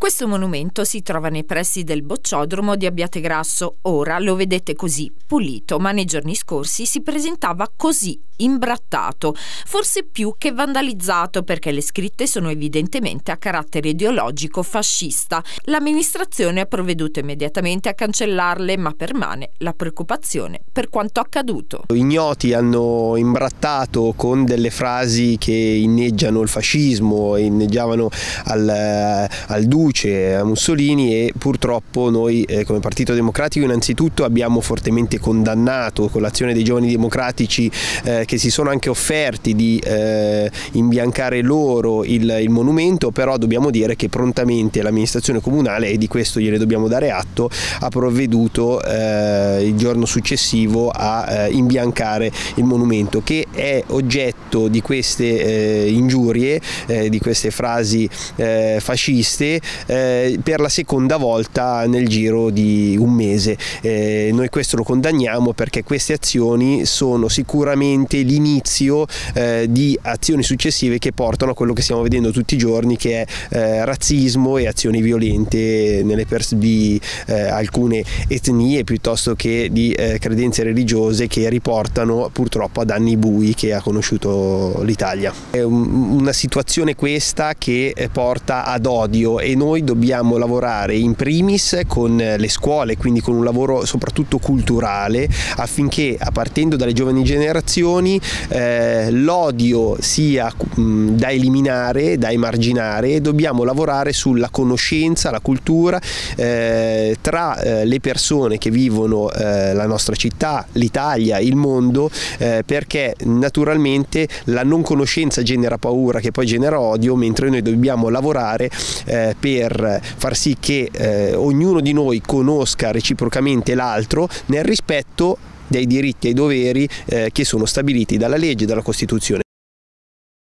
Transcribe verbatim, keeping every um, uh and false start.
Questo monumento si trova nei pressi del bocciodromo di Abbiategrasso. Ora lo vedete così, pulito, ma nei giorni scorsi si presentava così, imbrattato, forse più che vandalizzato, perché le scritte sono evidentemente a carattere ideologico fascista. L'amministrazione ha provveduto immediatamente a cancellarle, ma permane la preoccupazione per quanto accaduto. Ignoti hanno imbrattato con delle frasi che inneggiano il fascismo, inneggiavano al, al Duce, a Mussolini, e purtroppo noi eh, come Partito Democratico innanzitutto abbiamo fortemente condannato, con l'azione dei giovani democratici eh, che si sono anche offerti di eh, imbiancare loro il, il monumento, però dobbiamo dire che prontamente l'amministrazione comunale, e di questo gliene dobbiamo dare atto, ha provveduto eh, il giorno successivo a eh, imbiancare il monumento, che è oggetto di queste eh, ingiurie, eh, di queste frasi eh, fasciste, Eh, per la seconda volta nel giro di un mese. Eh, noi questo lo condanniamo perché queste azioni sono sicuramente l'inizio eh, di azioni successive che portano a quello che stiamo vedendo tutti i giorni, che è eh, razzismo e azioni violente nelle pers di eh, alcune etnie piuttosto che di eh, credenze religiose, che riportano purtroppo ad anni bui che ha conosciuto l'Italia. È un, una situazione questa che porta ad odio, e noi dobbiamo lavorare in primis con le scuole, quindi con un lavoro soprattutto culturale, affinché, a partendo dalle giovani generazioni, eh, l'odio sia mh, da eliminare, da emarginare. Dobbiamo lavorare sulla conoscenza, la cultura eh, tra eh, le persone che vivono eh, la nostra città, l'Italia, il mondo, eh, perché naturalmente la non conoscenza genera paura, che poi genera odio, mentre noi dobbiamo lavorare eh, per far sì che eh, ognuno di noi conosca reciprocamente l'altro nel rispetto dei diritti e dei doveri eh, che sono stabiliti dalla legge e dalla Costituzione.